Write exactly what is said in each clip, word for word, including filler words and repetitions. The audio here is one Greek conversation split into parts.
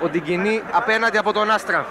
ο Ντιγκινή απέναντι από τον Άστρα.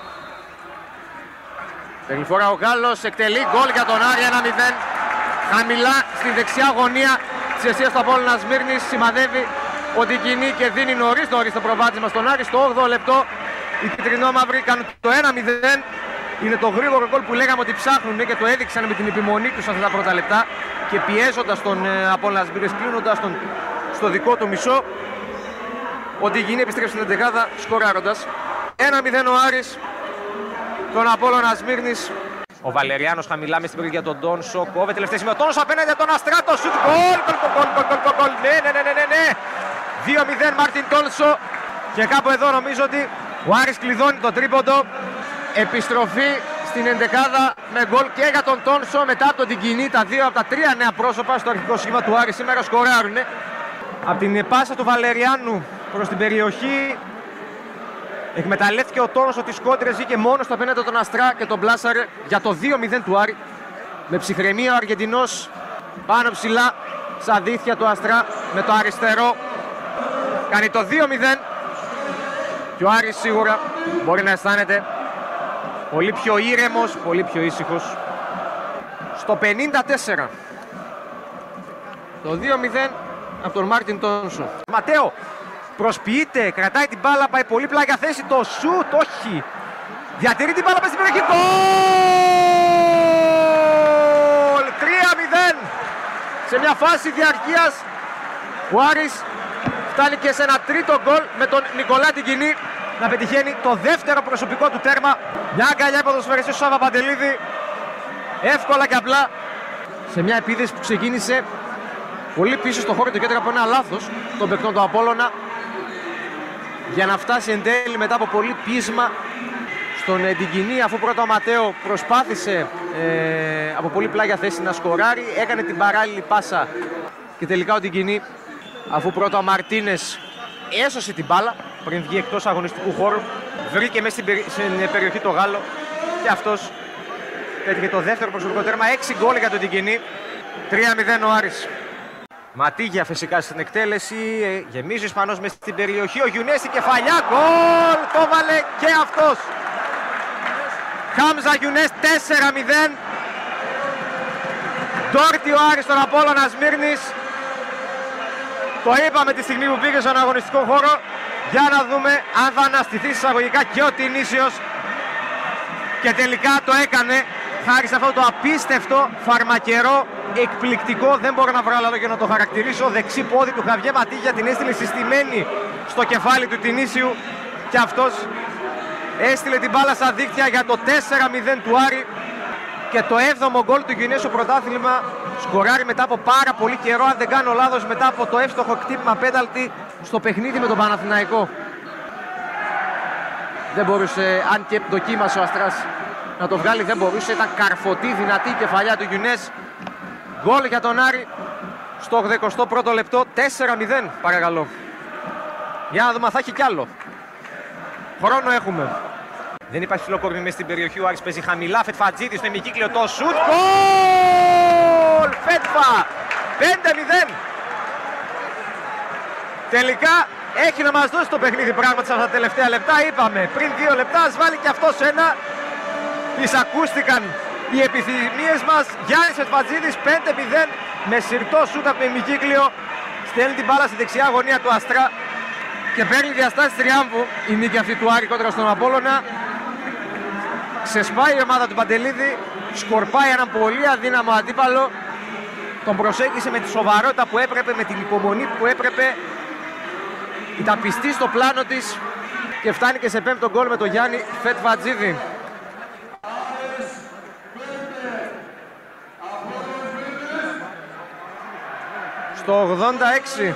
Παίρνει φορά ο Γάλλος, εκτελεί γκολ για τον Άρη, ένα μηδέν. Χαμηλά στη δεξιά γωνία της αιστείας του Απόλλωνα Σμύρνης σημαδεύει ο Ντιγκινή και δίνει νωρίς νωρίς το προβάδισμα στον Άρη. Στο όγδοο λεπτό οι κυτρινόμαυροι κάνουν το ένα μηδέν. Είναι το γρήγορο γκολ που λέγαμε ότι ψάχνουν και το έδειξαν με την επιμονή τους αυτά τα πρώτα λεπτά και πιέζοντας τον Απόλλωνα Σμύρνης, κλείνοντας τον στο δικό του μισό. Ο Ντιγκινή επιστρέφει στην εντεκάδα σκοράροντας. ένα μηδέν ο Άρης τον Απόλλωνα Σμύρνης. Ο Βαλεριάνος χαμηλά με στην περιοχή για τον Τόνσο. Κόβε τελευταία σημείο. Τόνσο απέναντι από τον Αστράτο. Σουτ γκολ! Γκολ, γκολ, γκολ, γκολ. Ναι, ναι, ναι, ναι, ναι. δύο μηδέν Μάρτιν Τόνσο. Και κάπου εδώ νομίζω ότι ο Άρης κλειδώνει το τρίποντο. Επιστροφή στην εντεκάδα με γκολ και για τον Τόνσο μετά από τον Ντιγκινή. Τα δύο από τα τρία νέα πρόσωπα στο αρχικό σχήμα του Άρη σήμερα σκοράρουνε. Από την πάσα του Βαλεριάνου προς την περιοχή εκμεταλλεύτηκε ο Τόνσο τις κόντρες, βγήκε μόνο στο απέναντι τον Αστρά και τον πλάσαρε για το δύο μηδέν του Άρη. Με ψυχραιμία ο Αργεντινός πάνω ψηλά στα δίχτυα του Αστρά με το αριστερό κάνει το δύο μηδέν και ο Άρης σίγουρα μπορεί να αισθάνεται πολύ πιο ήρεμος, πολύ πιο ήσυχος. Στο πενήντα τέσσερα το δύο μηδέν από τον Μάρτιν Τόνσο. Ματέο προσποιείται, κρατάει την μπάλα, πάει πολύ πλάγια θέση, το σουτ, όχι. Διατηρεί την μπάλα, πάει στην περιοχή, γκολ! τρία μηδέν σε μια φάση διαρκείας. Ο Άρης φτάνει και σε ένα τρίτο γκολ με τον Νικολά Ντιγκινή να πετυχαίνει το δεύτερο προσωπικό του τέρμα. Μια αγκαλιά ποδοσφαιριστή του Σάβα Παντελίδη, εύκολα και απλά σε μια επίθεση που ξεκίνησε πολύ πίσω στο χώρο του κέντρα από ένα λάθος των παικτών του Απόλλωνα για να φτάσει εν τέλει μετά από πολύ πείσμα στον Ντιγκινή, αφού πρώτα ο Ματέο προσπάθησε ε, από πολύ πλάγια θέση να σκοράρει, έκανε την παράλληλη πάσα και τελικά ο Ντιγκινή, αφού πρώτα ο Μαρτίνες έσωσε την μπάλα πριν βγει εκτός αγωνιστικού χώρου, βρήκε μέσα στην, περι... στην περιοχή το Γάλλο και αυτός πέτυχε το δεύτερο προσωπικό τέρμα. έξι γκολ για τον Ντιγκινή. τρία μηδέν ο Άρης. Ματίγια φυσικά στην εκτέλεση, γεμίζει ο Ισπανός μέσα στην περιοχή, ο Γιουνές στην κεφαλιά, γκολ, το βάλε και αυτός. Χάμζα Γιουνές τέσσερα μηδέν. Ντόρτι ο Άρης στον Απόλλωνα Σμύρνης. Το είπαμε τη στιγμή που πήγε στον αγωνιστικό χώρο. Για να δούμε αν θα αναστηθεί εισαγωγικά και ο Τινήσιος. Και τελικά το έκανε. Χάρη σε αυτό το απίστευτο, φαρμακερό, εκπληκτικό, δεν μπορώ να βρω άλλο για να το χαρακτηρίσω, δεξί πόδι του Χαβιέ Ματίγια, την έστειλε συστημένη στο κεφάλι του Τινήσιου και αυτός έστειλε την μπάλα στα δίκτυα για το τέσσερα μηδέν του Άρη και το έβδομο γκολ του Γιουνές στο πρωτάθλημα. Σκοράρει μετά από πάρα πολύ καιρό, αν δεν κάνω λάθος, μετά από το εύστοχο κτύπημα πένταλτι στο παιχνίδι με τον Παναθηναϊκό. Δεν μπορούσε, αν και δοκίμασε ο Αστράς να το βγάλει, δεν μπορούσε, ήταν καρφωτή, δυνατή η κεφαλιά του Γιουνές. Γκολ για τον Άρη στο ογδοηκοστό πρώτο λεπτό, τέσσερα μηδέν παρακαλώ. Για να δούμε, θα έχει κι άλλο. Χρόνο έχουμε. Δεν υπάρχει φιλοκόρμη μέσα στην περιοχή, ο Άρης παίζει χαμηλά, Φετφατζίδης στο ημικύκλιο, το σουτ, γκολ! Φέτφα, πέντε μηδέν. Τελικά έχει να μας δώσει το παιχνίδι πράγματι σε αυτά τα τελευταία λεπτά, είπαμε πριν δύο λεπτά, ας βάλει και αυτός ένα. Τις ακούστηκαν οι επιθυμίες μας. Γιάννης Φετφατζίδης πέντε μηδέν με συρτό σούτ από το ημικύκλιο. Στέλνει την μπάλα στη δεξιά γωνία του Αστρά και παίρνει διαστάσεις τριάμβου η νίκη αυτή του Άρη κόντρα στον Απόλλωνα. Ξεσπάει η ομάδα του Παντελίδη, σκορπάει έναν πολύ αδύναμο αντίπαλο. Τον προσέγγισε με τη σοβαρότητα που έπρεπε, με την υπομονή που έπρεπε. Ήταν πιστή στο πλάνο της και φτάνει και σε πέμπτο γκολ με τον Γιάννη Φετφατζίδη. Στο ογδόντα έξι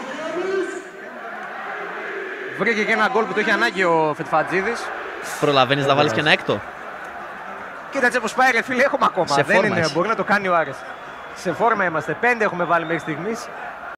βρήκε και ένα γκολ που το είχε ανάγκη ο Φετφατζίδης. Προλαβαίνεις να βάλεις και ένα έκτο. Κοίταξε πως πάει ρε φίλε, έχουμε ακόμα. Σε Δεν είναι, είσαι. μπορεί να το κάνει ο Άρης. Σε φόρμα είμαστε, πέντε έχουμε βάλει μέχρι στιγμής.